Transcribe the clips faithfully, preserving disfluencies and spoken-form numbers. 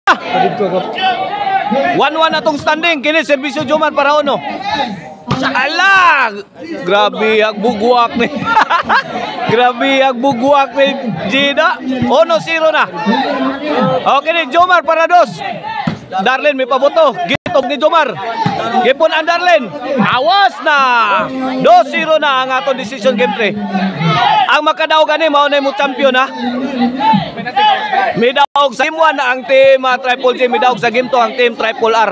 one one atong standing. Kini serbisyo Jomar para uno. Ala! Grabe ang bugwak ni. Grabe ang bugwak ni Gina. Uno zero na. Okay ni Jomar para dos. Darlene may paboto. Gitog ni Jomar. Gipon ang Darlene. Awas na. two zero na ang atong decision game three. Ang makadaog gani mao na mo champion ha. Midaog sa game one na ang team uh, Triple J, midaog sa game two ang team Triple R.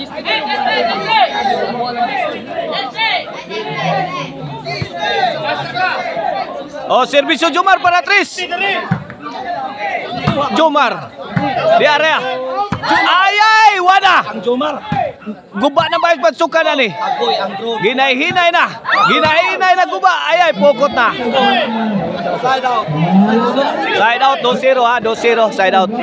Oh, serbisyo Jomar para Tris. Jomar di area. Ay ay wala. Ang Jomar. Guba na ba pagsuka na ni? Ginay-hinay na. Ginay-hinay na guba. Ay ay pokot na. Side out. Side out two zero ha, two zero side out.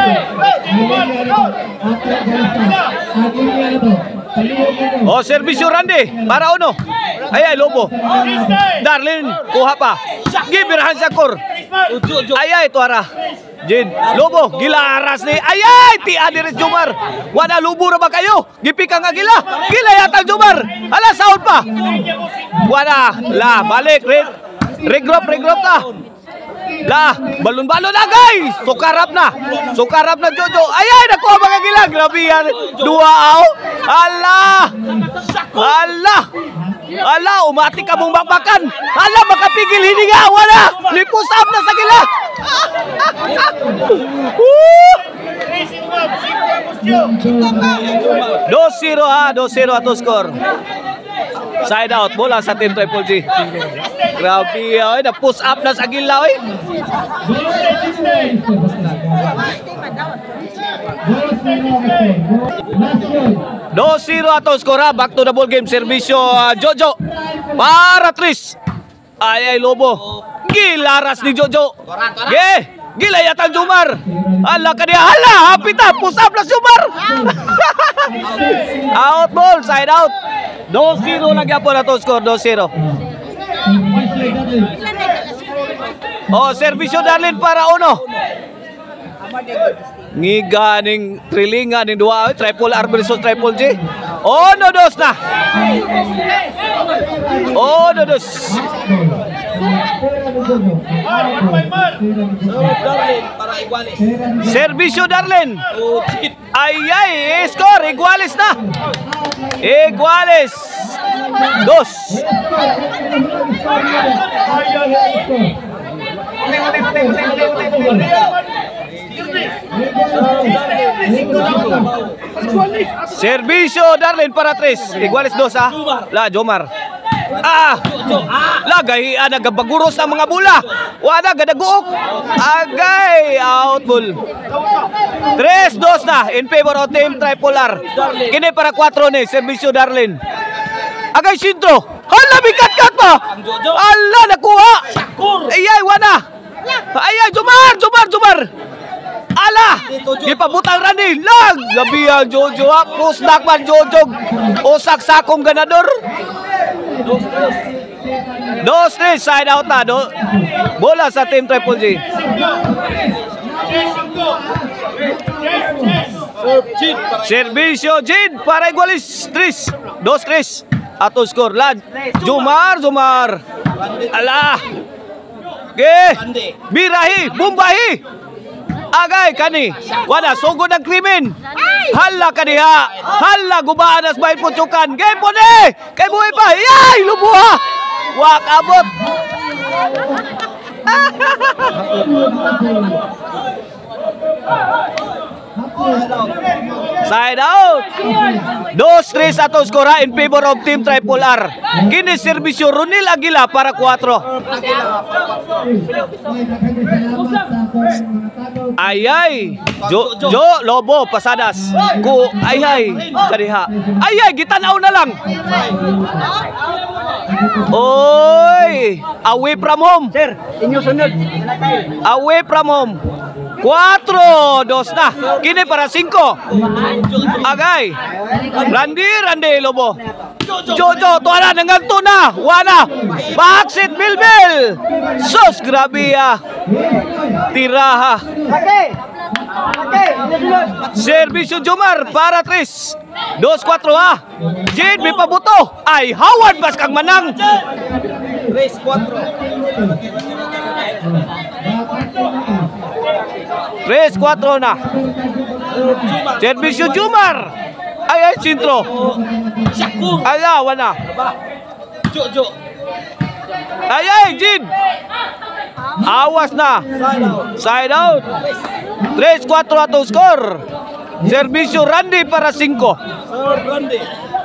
Oh, serbisyo Randy para uno. Ay ay Lobo. Darlene kuha pa. Gibirahan sa kor. Ay ay tuara. Jin, Lobo, gilaras ni. Ay ay, ti adiris Jomar. Wala lubo na ba kayo? Gipika nga gila. Gila yata Jomar. Ala saud pa. Wala, la balik. Re regroup, regroup na. La, balon-balon na guys. Sukarap na. Sukarap na Jojo. Ay ay, nakuha mga gila. Grabe yan. Dua aw. Ala. Ala. Ala, umati ka mong bakbakan. Ala, makapigil hininga. Wala. Lipusap na sa gila. two zero ha, two zero ato score. Side out, bola sa team Triple G. Grabe, ay, na push up na sa gila, oy. two zero ato score ha, back to the ball game. Servisyo uh, Jojo para Tris. Ay ay Lobo. Gilaras ni Jojo. Ge, gilayatan Jomar. Ala ka dia, hala, hapit na, push up na Jomar. Out ball, side out. two zero lagi po na to score, two zero. Oh, servisyo Darlene para uno. Ngiga ning trilinga ning dua, Triple R versus Triple J. Oh, no dos na. Oh, no dos. Servisyo Darlene. Ay ay, score iguales na. Iguales. Dos. Servisyo Darlene para Tris. Iguales dos ha. La Jomar. Ah, lagay ah, nagabaguros ang mga bula. Wala gadaguok. Agay out ball. three two na in favor of team Triple R. Kini para four ni servisyo Darlene. Agay sintro. Hala bikat-kat pa. Ala nakuha. Ayay wala. Ayay Jomar, Jomar, Jomar. Ala, ipabutang Randy. Lag, gabi ang Jojo ha. Pusnak man Jojo. Usak sakong ganador. Dos tres side out na. Do, bola sa team Triple J. Servisyo Jin para igualis Tris. Dos tres. Ato score lad. Jomar, Jomar. Ala. Ge. Birahi, Bumbahi. Agay kani. Wala sugod ang krimen. Hala kaniha. Hala gubaan as bahay putukan. Game po ni. Kay buhay pa. Yay! Lubuha. Wak abot. Side out. Dos tres ato skora in favor of team Triple R. Kini servisyo Ronil Aguila para four. Ayay. Jo, Jo Lobo pasadas. Ku ayay kadiha. Ayay gitanaw na lang. Oy, away from home. Sir, inyo sunod. Away from home. Cuatro, dos na. Kini para cinco. Agay. Randy, Randy Lobo. Jojo, tuala nanganto na. Wana. Backseat Bilbil. Sos, grabe ah. Tiraha. Okay. Okay. Servisyo Jomar para tres. Dos, cuatro ha. Jin, may pabuto. Ay, Howard bas kang manang. tres cuatro. Tres, cuatro na. Servisyo Jomar. Ay, ay, sintro. Syakur. Ay, awan na. Jojo. Ay, ay, Jin. Awas na. Side out. Tres, cuatro atau skor. Servisyo Randy para cinco. Sir Randy.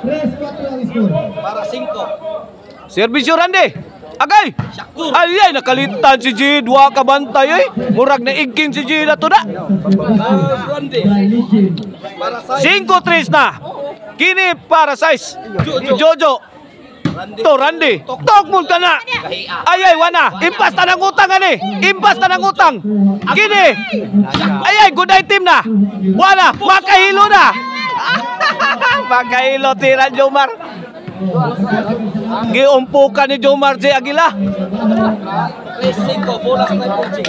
Para cinco. Servisyo Randy. Agay. Syakur. Ay, ay, nakalitan si Jin. Dua ka bantay ay. Murag na igking si Jin na to na. Sir Randy. Para size. Cinco, tres na. Kini para size. Jojo. Randy. To, Randy. Tok mo ka na. Ay, ay, wana. Impas na ng utang, ani. Impas na ng utang. Kini. Ay, ay, good item na. Wana, makahilo na. Makahilo, tira, Jomar. Giumpukan ni Jomar J. Aguila. tres cinco. Bola sniper G.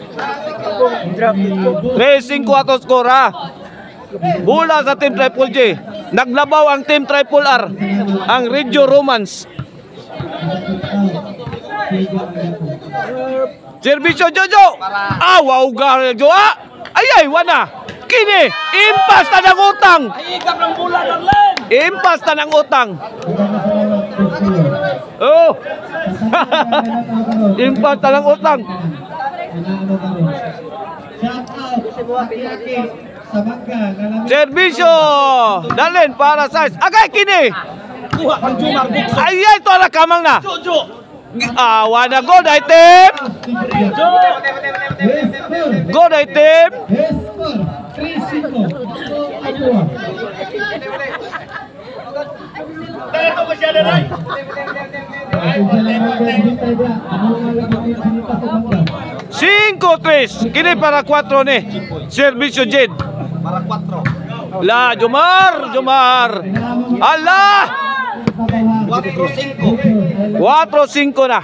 tres cinco ato skor, ha. Bola sa Team Triple J. Naglabaw ang Team Triple R. Ang Regio Romance. Servisyo Jojo. Ah, wow, Jojo. Ay, ay, wana. Kini, impas na ng utang. Ay, ikap ng bola, Darlen. Impas na ng utang. Oh. Impas na ng utang. Servisyo Darlen para size. Agay, kini. Kuha kang Jomar Bukso. Ay, ay, ito ala kamang na. Jojo. Awa na, good item. Good item. Ito masyado na. Cinco, tres. Kini para cuatro ni. Servisyo Jed. Para cuatro. La, Jomar, Jomar. Allah. cuatro cinco. Cuatro, cinco na.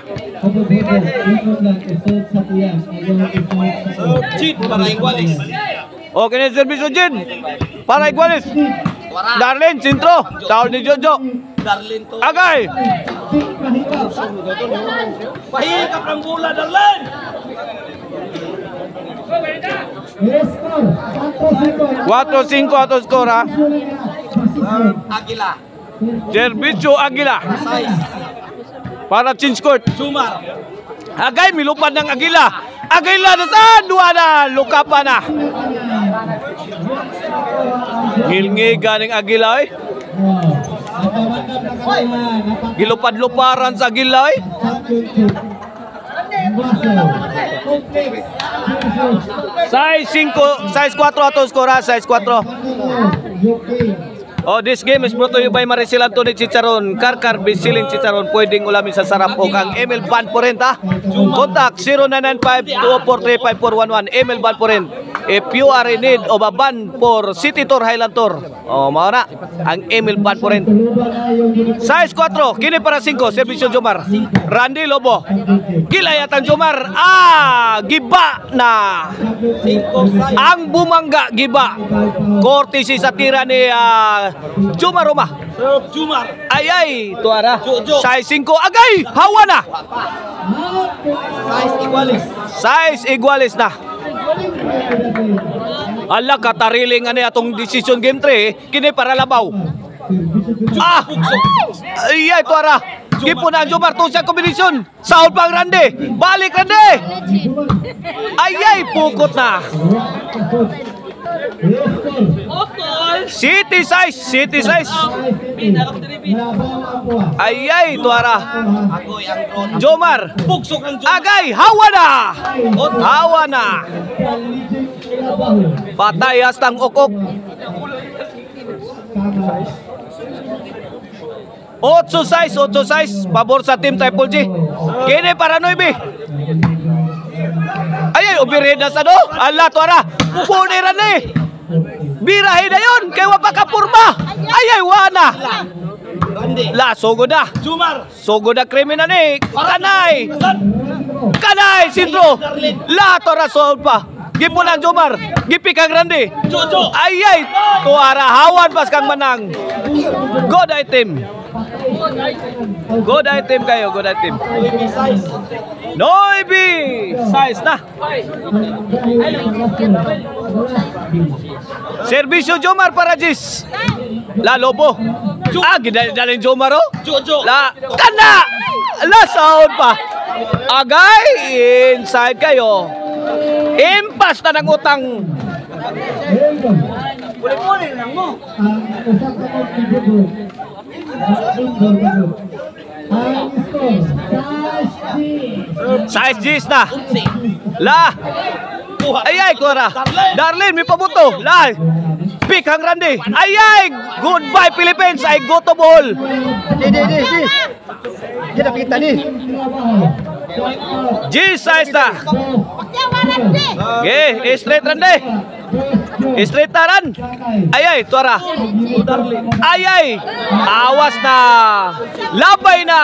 Sir Jid para iguales. Okay na servisyo Jed. Para iguales. Darlen, sintro. Tawag ni Jojo. Darlen to. Agay. Pahikap ng bola, Darlen. Cuatro, cinco ato skor, ha. Sir Aguila. Servisyo Aguila. Size. Para change court. Jomar. Agay, milupad ng Aguila. Aguila na saan? Dua na. Luka pa na. Ngilngiga ng Aguila, eh. Gilupad-luparan sa Aguila, eh. Size cinco, size cuatro ato skor, ha. Size cuatro. Oh, this game is brought to you by Maricel Anthony Chicharon. Karkar Bisiling Chicharon. Pwedeng ulamin sa sarap o kang Emil Van Porenta. Contact zero nine nine five two four three five four one one. Emil Van Porent. If you are in need of a van for City Tour, Highland Tour. Oh, mao na ang Emil Van Porent. Size cuatro. Kini para cinco. Servisyo Jomar. Randy Lobo. Gilayat ang Jomar. Ah, giba na. cinco size. Ang bumangga, giba. Courtesy sa tira ni uh, Jomar Roma. Sir Jomar. Ay, ay, tuara. Jojo. Size cinco. Agay, hawa na. Size iguales. Size iguales na. Ala, katariling ano atong decision game three. Kini para labaw. Ah! Ay, ay, tuara. Gipo na ang Jomar. Tusang kombinasyon. Sahod pang Randy. Balik, Randy. Ay, ay, pukot na. City size, city size. Ay, ay, tuara. Agoy ang drone. Jomar. Pugsok ng Jomar. Agay, hawa na. Hawa na. Patay hastang okok. Otso size, otso size. Pabor sa Team Triple G. Kini para Noibe. Ay, ay, overhead na sa do. Ala, tuara. Puneran na eh. Birahin na yun. Kaya wapa ka purma. Ay, ay, wana. Randy. La, sugod na. Jomar. Sugod na krimen na ni. Kanay. Kanay, sintro. La, tora, solve pa. Gipon ang Jomar. Gipi kang Randy. Jojo. Ayay, tuara hawan pas kang menang. Good item. Good item kayo, good item. Noibi size na. Servisyo Jomar para Jis. La Lobo. Ah, gidalin Jomar oh. Jojo. La kana. La sound pa. Agay inside kayo. Impas na ng utang. Kulit-kulit lang mo. Size G's na. La. Ayay, Cora. Darlene, may pabuto. La. Pick ang Randy. Ayay. Goodbye, Philippines. I go to ball. Di, di, di, di. Di na kita ni. G size na. Okay, straight Randy. Straight taran. Ayay, Tuara. Ayay. Awas na. Labay na.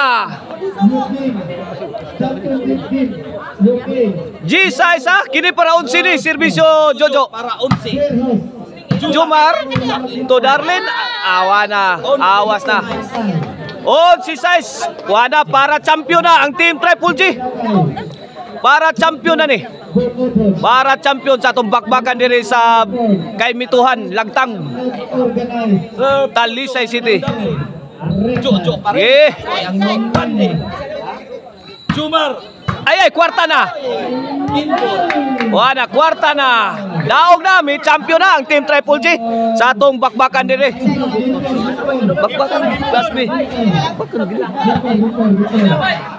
G size ha. Kini para unsi ni servisyo Jojo. Para unsi. Jomar to Darlene. Awa na. Awas na. On si size. Wala para champion na ang team Triple G. Para champion na ni. Para champion sa itong bakbakan diri sa Kaimituhan, Lagtang, Talisay City. Jojo para. Eh. Ang Randy. Jomar. Ay ay, kwarta na. Wala, kwarta na. Daog na, may champion na ang team Triple G sa itong bakbakan diri. Bakbakan, Class B. Bakbakan.